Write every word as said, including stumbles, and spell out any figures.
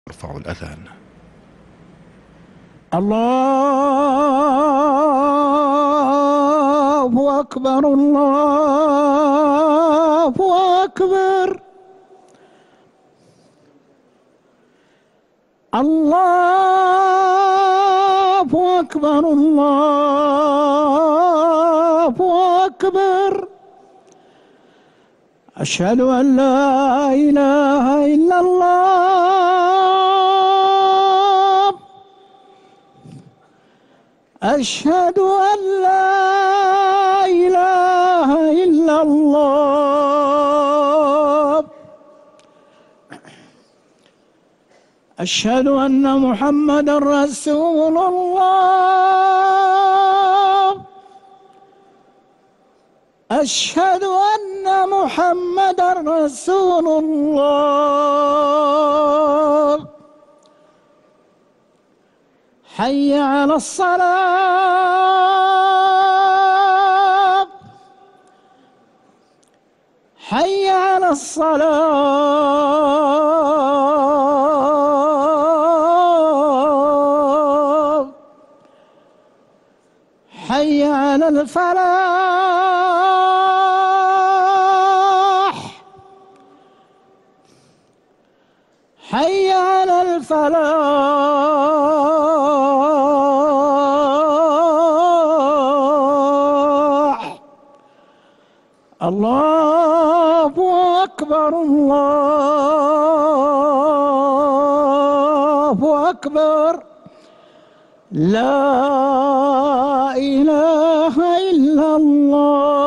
ارفعوا الأذان. الله أكبر الله أكبر. الله أكبر الله أكبر. أشهد أن لا إله إلا الله. أشهد أن لا إله إلا الله. أشهد أن محمدًا رسول الله. أشهد أن محمدًا رسول الله. حي على الصلاة. حي على الصلاة. حي على الفلاح. حي على الفلاح. الله أكبر الله أكبر. لا إله إلا الله.